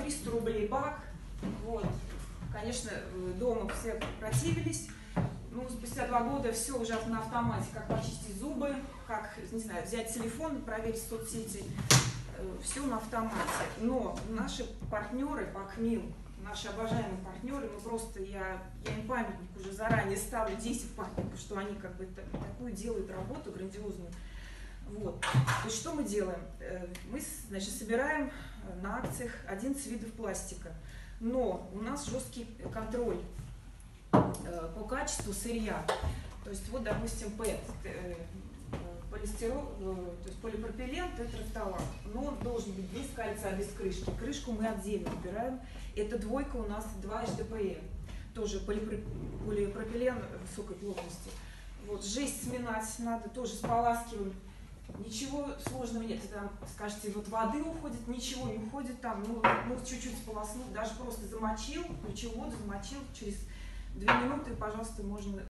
300 рублей бак. Вот. Конечно, дома все противились. Ну, спустя 2 года все уже на автомате, как почистить зубы, как, не знаю, взять телефон, проверить соцсети, все на автомате. Но наши партнеры по КМИЛ, наши обожаемые партнеры, ну просто я им памятник уже заранее ставлю, 10 памятников, что они как бы такую делают работу грандиозную. Вот. То есть что мы делаем? Мы, значит, собираем на акциях 11 видов пластика, но у нас жесткий контроль по качеству сырья. То есть вот, допустим, ПЭТ, полистирол, то есть полипропилен, тетрafталат, но он должен быть без кольца, без крышки. Крышку мы отдельно убираем. Это двойка у нас 2 HDPE, тоже полипропилен высокой плотности. Вот, жесть сминать надо, тоже споласкиваем. Ничего сложного нет. Там, скажете, вот воды уходит, ничего не уходит там, ну чуть-чуть сполоснуть, даже просто замочил, включил воду, замочил, через 2 минуты, пожалуйста, можно